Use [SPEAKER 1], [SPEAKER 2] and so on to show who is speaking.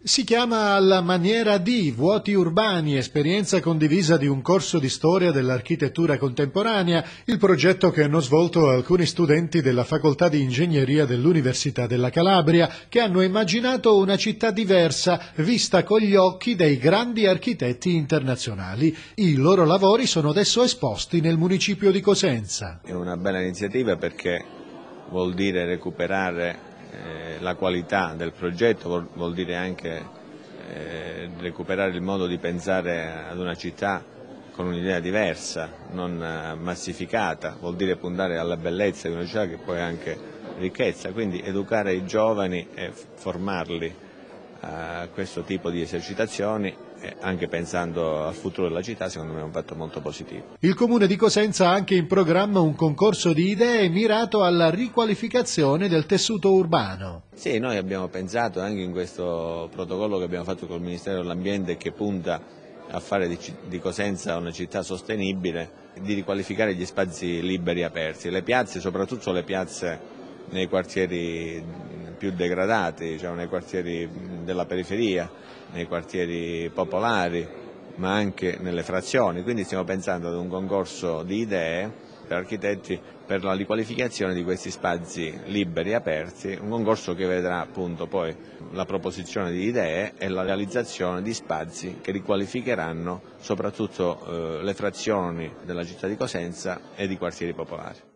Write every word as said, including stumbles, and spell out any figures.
[SPEAKER 1] Si chiama Alla maniera di Vuoti urbani, esperienza condivisa di un corso di storia dell'architettura contemporanea, il progetto che hanno svolto alcuni studenti della Facoltà di Ingegneria dell'Università della Calabria, che hanno immaginato una città diversa, vista con gli occhi dei grandi architetti internazionali. I loro lavori sono adesso esposti nel municipio di Cosenza.
[SPEAKER 2] È una bella iniziativa perché vuol dire recuperare Eh, la qualità del progetto, vuol, vuol dire anche eh, recuperare il modo di pensare ad una città con un'idea diversa, non eh, massificata, vuol dire puntare alla bellezza di una città che poi è anche ricchezza, quindi educare i giovani e formarli a questo tipo di esercitazioni, anche pensando al futuro della città, secondo me è un fatto molto positivo.
[SPEAKER 1] Il Comune di Cosenza ha anche in programma un concorso di idee mirato alla riqualificazione del tessuto urbano.
[SPEAKER 2] Sì, noi abbiamo pensato anche in questo protocollo che abbiamo fatto col Ministero dell'Ambiente, che punta a fare di, di Cosenza una città sostenibile, di riqualificare gli spazi liberi aperti, le piazze, soprattutto le piazze nei quartieri più degradati, cioè nei quartieri della periferia, nei quartieri popolari, ma anche nelle frazioni. Quindi stiamo pensando ad un concorso di idee per architetti per la riqualificazione di questi spazi liberi e aperti, un concorso che vedrà appunto poi la proposizione di idee e la realizzazione di spazi che riqualificheranno soprattutto eh, le frazioni della città di Cosenza e di quartieri popolari.